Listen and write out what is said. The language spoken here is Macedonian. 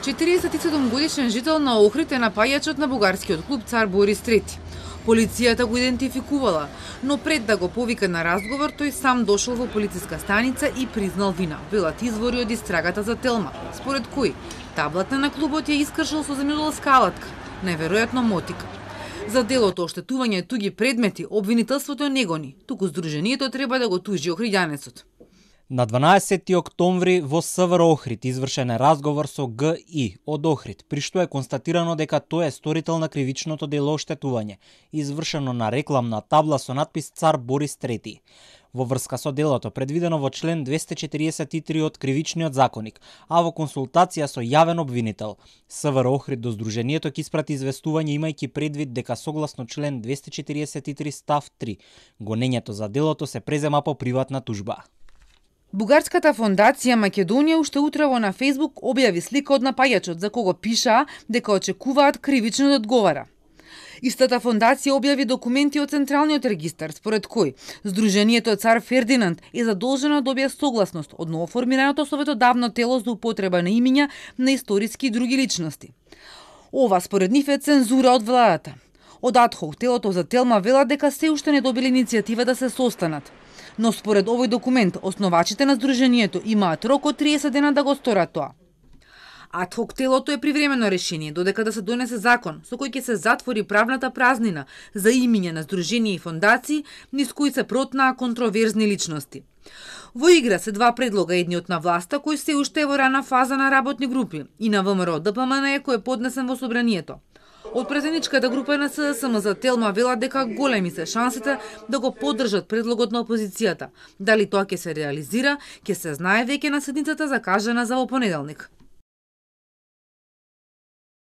47-годишен жител на Охрид е напајачот на бугарскиот клуб Цар Борис III. Полицијата го идентификувала, но пред да го повика на разговор, тој сам дошол во полициска станица и признал вина, велат извори од истрагата за Телма, според кои таблата на клубот ја искршил со земјоделска алатка, најверојатно мотика. За делото оштетување туги предмети обвинителството не гони, туку здруженијето треба да го тужи охриѓанецот. На 12 октомври во СВР Охрид извршен е разговор со ГИ од Охрид, при што е констатирано дека тој е сторител на кривичното дело оштетување, извршено на рекламна табла со надпис Цар Борис III. Во врска со делото предвидено во член 243 од Кривичниот законник, а во консултација со јавен обвинител, СВР Охрид до здруженијето ќе испрати известување имајќи предвид дека согласно член 243 став 3, гонењето за делото се презема по приватна тужба. Бугарската фондација Македонија уште утрово на Фејсбук објави слика од напајачот за кого пишаа дека очекуваат кривично да одговара. Истата фондација објави документи од Централниот регистар, според кој Здруженијето Цар Фердинанд е задолжено да добие согласност од новоформираното советодавно тело за употреба на имиња на историски и други личности. Ова според нив е цензура од владата. Од адхок телото за Телма велат дека се уште не добили иницијатива да се состанат. Но според овој документ, основачите на Здруженијето имаат рок од 30 дена да го сторат тоа. Адхок телото е привремено решение, додека да се донесе закон со кој ќе се затвори правната празнина за имиња на здруженија и фондации низ кои се протнаа контроверзни личности. Во игра се два предлога, едниот на власта кој се уште е во рана фаза на работни групи и на ВМРО ДПМН кој е поднесен во собранието. Од претседничката група на СДСМ за Телма велат дека големи се шансите да го поддржат предлогот на опозицијата. Дали тоа ќе се реализира, ќе се знае веќе на седницата закажана за во понеделник.